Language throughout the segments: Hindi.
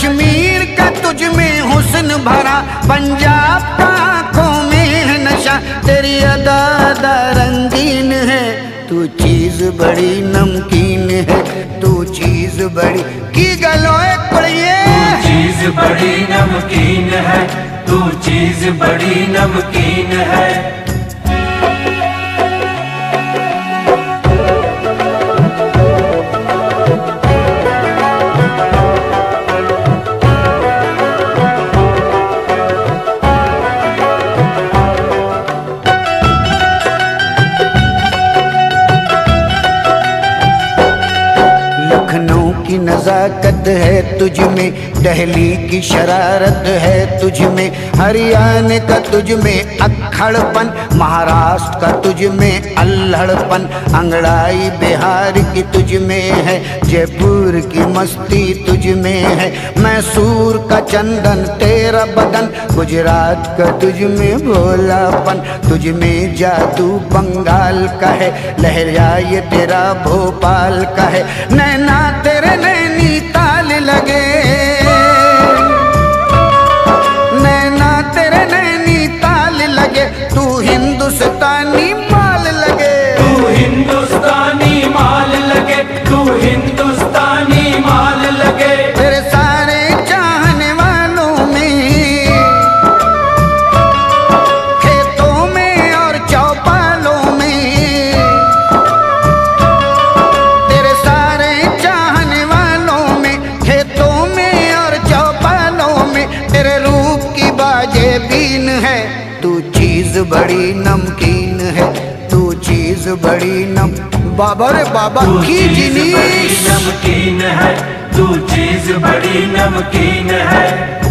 कश्मीर का तुझ में हुस्न भरा, पंजाब का आंखों में है नशा, तेरी अदा अदा रंगीन है, तू चीज बड़ी नमकीन है, तू चीज बड़ी की गलोए कुड़िए, तू चीज बड़ी नमकीन है, तू चीज बड़ी नमकीन है। लखनऊ की नजाकत है तुझ में, दिल्ली की शरारत है तुझ में, हरियाणा का तुझ में अक्खड़पन, महाराष्ट्र का तुझ में अल्हड़पन, अंगड़ाई बिहार की तुझ में है, जयपुर की मस्ती तुझ में है, मैसूर का चंदन तेरा बदन, गुजरात का तुझ में भोलापन, तुझ में जादू बंगाल का है, लहरिया ये तेरा भोपाल का है, नैना तेरे नैनीताल लगे, नैना तेरे नैनीताल लगे, तू हिंदुस्तानी माल लगे, तू हिंदुस्तानी माल लगे, तू हिंदुस्तानी माल लगे। तेरे सारे चाहने वालों में, खेतों में और चौपालों में, तेरे सारे चाहने वालों में, खेतों में और चौपालों में, तेरे रूप की बाजे बीन है, तू चीज बड़ी नमकीन है, तू चीज बड़ी नम बाबा रे बाबा की जिनीस नमकीन है, तू चीज बड़ी नमकीन है।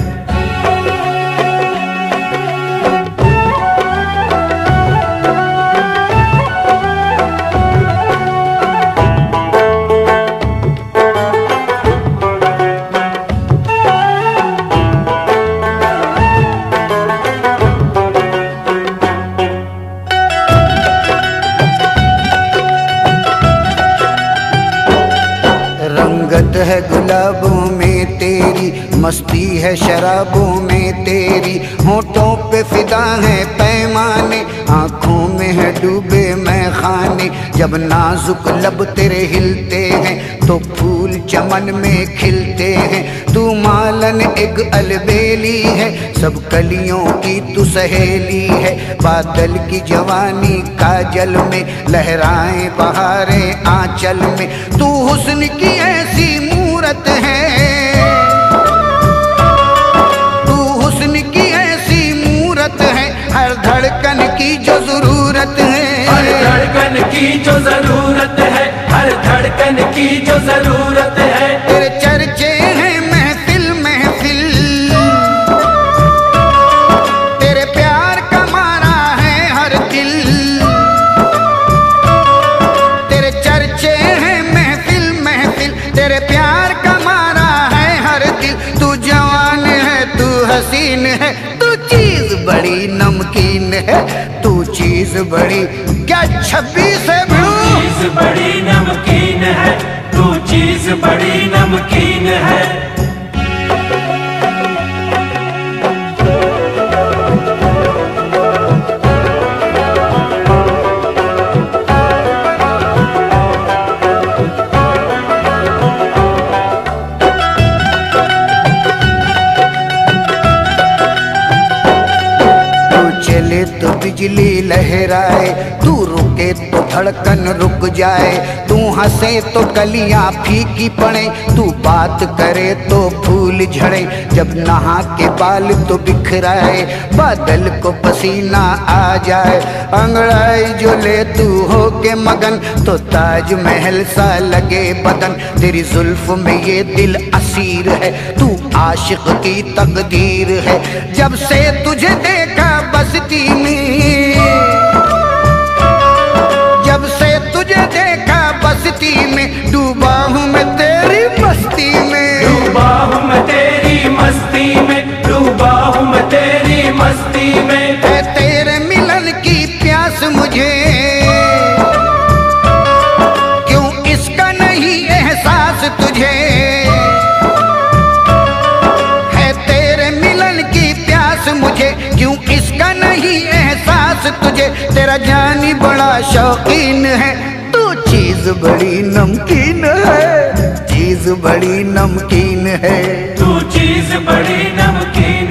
रंगत है गुलाबों में तेरी, मस्ती है शराबों में तेरी, होठों पे फिदा है पैमाने, आंखों में है डूबे मैं खाने, जब नाजुक लब तेरे हिलते हैं तो फूल चमन में खिलते हैं, तू मालन एक अलबेली है, सब कलियों की तू सहेली है, बादल की जवानी काजल में, लहराएं बहारें आंचल में, तू हुस्न की ऐसी मूरत है, तू हुस्न की ऐसी मूरत है, हर धड़कन की जो जरूरत है, हर धड़कन की जो जरूरत है, हर धड़कन की जो जरूरत है। तेरे चर्चे हैं महफिल महफिल, तेरे प्यार का मारा है हर दिल, तेरे चर्चे हैं महफिल महफिल, तेरे प्यार का मारा है हर दिल, तू जवान है तू हसीन है, तू चीज बड़ी नमकीन है, तू चीज बड़ी क्या 26 है ब्रू, चीज बड़ी नमकीन है, तू चीज बड़ी नमकीन है। चले तो बिजली लहराए, तू रुके तो धड़कन रुक जाए, तू हंसे तो कलियां फीकी पड़े, तू बात करे तो फूल झड़े, जब नहा के बाल तो बिखराए, बादल को पसीना आ जाए, अंगड़ाई जो ले तू हो के मगन, तो ताज महल सा लगे बदन, तेरी जुल्फ में ये दिल असीर है, तू आशिक की तकदीर है, जब से तुझे देखा बस्ती में, जब से तुझे देखा बस्ती में, डूबा हूँ मैं तेरी मस्ती में, डूबा हूँ मैं तेरी मस्ती में, डूबा हूँ मैं तेरी मस्ती में। है तेरे मिलन की प्यास मुझे, क्यों इसका नहीं एहसास तुझे, प्यास मुझे, क्यों इसका नहीं एहसास तुझे? तेरा जानी बड़ा शौकीन है, तू चीज बड़ी नमकीन है, चीज बड़ी नमकीन है, तू चीज बड़ी नमकीन